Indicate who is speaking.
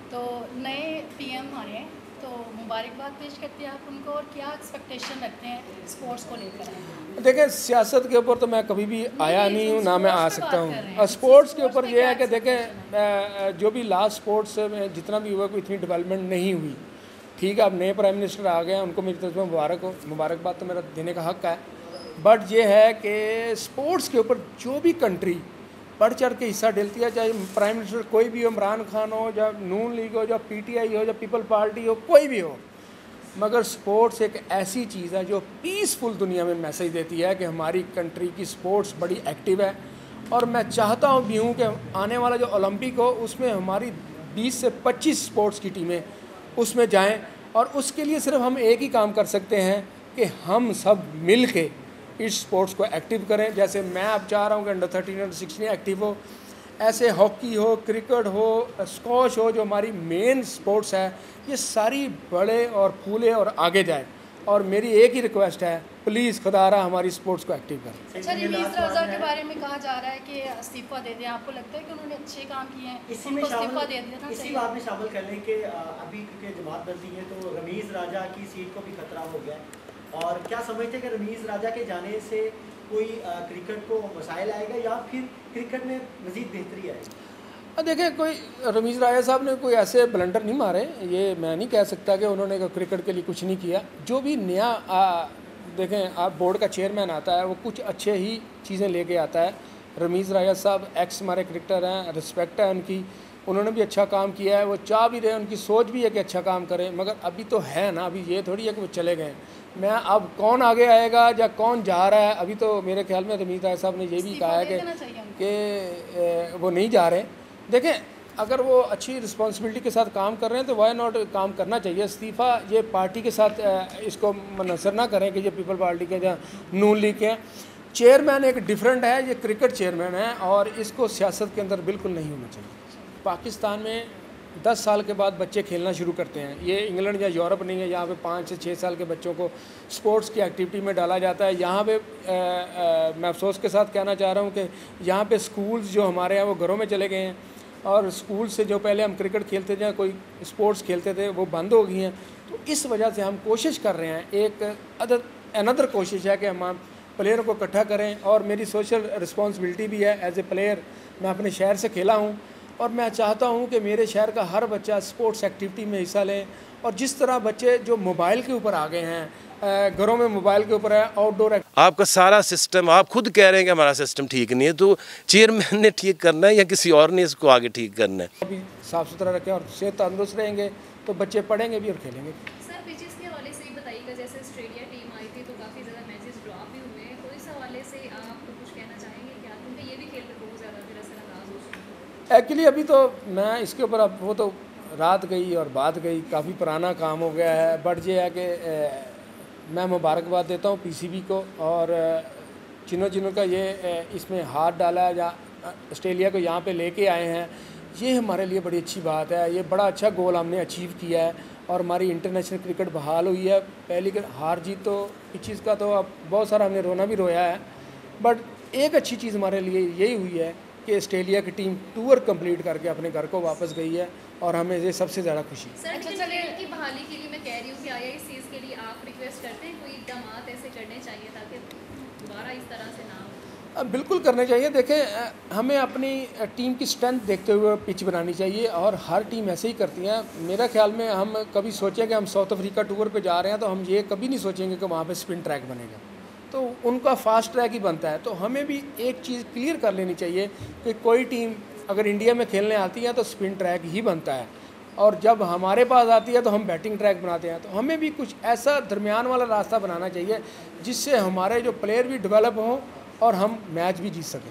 Speaker 1: तो नए पीएम आए हैं, तो मुबारकबाद पेश करते हैं आप उनको, और क्या एक्सपेक्टेशन रखते हैं स्पोर्ट्स को लेकर?
Speaker 2: देखें, सियासत के ऊपर तो मैं कभी भी आया नहीं हूँ, ना मैं आ सकता हूँ। स्पोर्ट्स के ऊपर ये है कि देखें, जो भी लास्ट स्पोर्ट्स में जितना भी हुआ, कोई इतनी डेवलपमेंट नहीं हुई। ठीक है, अब नए प्राइम मिनिस्टर आ गए हैं, उनको मेरी तरफ से मुबारकबाद तो मेरा देने का हक़ है। बट ये है कि स्पोर्ट्स के ऊपर जो भी कंट्री बढ़ चढ़ के हिस्सा डालती है, चाहे प्राइम मिनिस्टर कोई भी हो, इमरान खान हो, या नून लीग हो, या पीटीआई हो, या पीपल पार्टी हो, कोई भी हो, मगर स्पोर्ट्स एक ऐसी चीज़ है जो पीसफुल दुनिया में मैसेज देती है कि हमारी कंट्री की स्पोर्ट्स बड़ी एक्टिव है। और मैं चाहता हूँ भी हूँ कि आने वाला जो ओलंपिक हो, उसमें हमारी 20 से 25 स्पोर्ट्स की टीमें उसमें जाएं। और उसके लिए सिर्फ हम एक ही काम कर सकते हैं कि हम सब मिल के इस स्पोर्ट्स को एक्टिव करें। जैसे मैं अब चाह रहा हूँ कि अंडर 13 अंडर 16 एक्टिव हो, ऐसे हॉकी हो, क्रिकेट हो, स्क्वॉश हो, जो हमारी मेन स्पोर्ट्स है, ये सारी बड़े और फूले और आगे जाए। और मेरी एक ही रिक्वेस्ट है, प्लीज़ खुदारा हमारी स्पोर्ट्स को एक्टिव करें।
Speaker 1: अच्छा, रमीज़ राजा के बारे में कहा जा रहा है कि इस्तीफ़ा दे दें, आपको लगता है कि उन्होंने अच्छे काम किए हैं, उनको इस्तीफ़ा दे देना चाहिए?
Speaker 3: इसी बात में शामिल कर लें कि अभी क्योंकि जमात बदली है तो रमीज़ राजा की सीट को भी खतरा हो गया है। और क्या समझते हैं कि रमीज़ राजा के जाने से कोई क्रिकेट को मसाइल आएगा या फिर क्रिकेट में मज़ीद बेहतरी आएगी?
Speaker 2: देखें, कोई रमीज़ राजा साहब ने कोई ऐसे ब्लंडर नहीं मारे, ये मैं नहीं कह सकता कि उन्होंने क्रिकेट के लिए कुछ नहीं किया। जो भी नया देखें, आप बोर्ड का चेयरमैन आता है, वो कुछ अच्छे ही चीज़ें लेके आता है। रमीज़ राजा साहब एक्स हमारे क्रिकेटर हैं, रिस्पेक्ट है उनकी, उन्होंने भी अच्छा काम किया है, वो चाह भी रहे, उनकी सोच भी है कि अच्छा काम करें। मगर अभी तो है ना, अभी ये थोड़ी है कि वो चले गए। मैं अब कौन आगे आएगा या कौन जा रहा है, अभी तो मेरे ख्याल में रमीज़ राजा साहब ने ये भी कहा है कि वो नहीं जा रहे। देखें, अगर वो अच्छी रिस्पॉन्सिबिलिटी के साथ काम कर रहे हैं तो वाई नॉट काम करना चाहिए। इस्तीफ़ा ये पार्टी के साथ इसको मनसर ना करें कि ये पीपल पार्टी के या नून लीग के। चेयरमैन एक डिफरेंट है, ये क्रिकेट चेयरमैन है, और इसको सियासत के अंदर बिल्कुल नहीं होना चाहिए। पाकिस्तान में 10 साल के बाद बच्चे खेलना शुरू करते हैं। ये इंग्लैंड या यूरोप नहीं है, यहाँ पे 5 से 6 साल के बच्चों को स्पोर्ट्स की एक्टिविटी में डाला जाता है। यहाँ पे मैं अफसोस के साथ कहना चाह रहा हूँ कि यहाँ पे स्कूल्स जो हमारे हैं वो घरों में चले गए हैं, और स्कूल से जो पहले हम क्रिकेट खेलते थे, कोई स्पोर्ट्स खेलते थे, वो बंद हो गई हैं। तो इस वजह से हम कोशिश कर रहे हैं, एक अनदर कोशिश है कि हम प्लेयरों को इकट्ठा करें। और मेरी सोशल रिस्पॉन्सिबिलिटी भी है, एज ए प्लेयर मैं अपने शहर से खेला हूँ, और मैं चाहता हूँ कि मेरे शहर का हर बच्चा स्पोर्ट्स एक्टिविटी में हिस्सा लें। और जिस तरह बच्चे जो मोबाइल के ऊपर आ गए हैं, घरों में मोबाइल के ऊपर है, आउटडोर
Speaker 4: आपका सारा सिस्टम, आप खुद कह रहे हैं कि हमारा सिस्टम ठीक नहीं है, तो चेयरमैन ने ठीक करना है या किसी और ने इसको आगे ठीक करना है?
Speaker 2: अभी साफ़ सुथरा रखें और सेहत तंदुरुस्त रहेंगे तो बच्चे पढ़ेंगे भी और खेलेंगे।
Speaker 5: सर, पिचेस के हवाले से ही बताइएगा, जैसे ऑस्ट्रेलिया टीम आई थी तो काफ़ी ज़्यादा मैचेस ड्रॉ भी हुए हैं, तो इस हवाले से आप कुछ कहना चाहेंगे क्या? क्योंकि ये भी खेल में बहुत ज़्यादा फिर असरअंदाज हो चुका है।
Speaker 2: एक्चुअली अभी तो मैं इसके ऊपर, अब वो तो रात गई और बात गई, काफ़ी पुराना काम हो गया है। बट ये है कि मैं मुबारकबाद देता हूँ पीसीबी को, और जिन्हों का ये इसमें हाथ डाला है या ऑस्ट्रेलिया को यहाँ पे लेके आए हैं, ये हमारे लिए बड़ी अच्छी बात है। ये बड़ा अच्छा गोल हमने अचीव किया है, और हमारी इंटरनेशनल क्रिकेट बहाल हुई है। पहली हार जीत तो इस चीज़ का तो अब बहुत सारा हमने रोना भी रोया है, बट एक अच्छी चीज़ हमारे लिए यही हुई है कि ऑस्ट्रेलिया की टीम टूर कंप्लीट करके अपने घर को वापस गई है, और हमें ये सबसे ज़्यादा खुशी है।
Speaker 5: सर, क्रिकेट की बहाली के लिए मैं कह रही हूँ कि आया इस चीज़ के लिए आप रिक्वेस्ट करते हैं कोई इक़दामात ऐसे करने चाहिए ताकि दोबारा इस तरह से ना हो?
Speaker 2: बिल्कुल करने चाहिए। देखें, हमें अपनी टीम की स्ट्रेंथ देखते हुए पिच बनानी चाहिए, और हर टीम ऐसे ही करती हैं। मेरा ख्याल में हम कभी सोचें कि हम साउथ अफ्रीका टूर पे जा रहे हैं, तो हम ये कभी नहीं सोचेंगे कि वहाँ पे स्पिन ट्रैक बनेगा, तो उनका फास्ट ट्रैक ही बनता है। तो हमें भी एक चीज़ क्लियर कर लेनी चाहिए कि कोई टीम अगर इंडिया में खेलने आती है तो स्पिन ट्रैक ही बनता है, और जब हमारे पास आती है तो हम बैटिंग ट्रैक बनाते हैं। तो हमें भी कुछ ऐसा दरमियान वाला रास्ता बनाना चाहिए जिससे हमारे जो प्लेयर भी डेवलप हों और हम मैच भी जीत सकें।